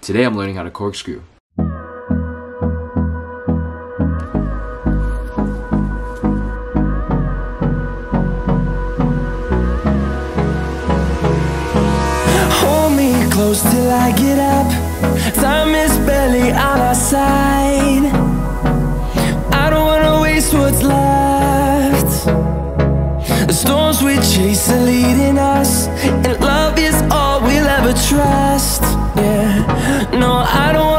Today I'm learning how to corkscrew. Hold me close till I get up. Time is barely on our side. I don't wanna waste what's left. The storms we chase are leading us, and love is all we'll ever trust. Yeah, no, I don't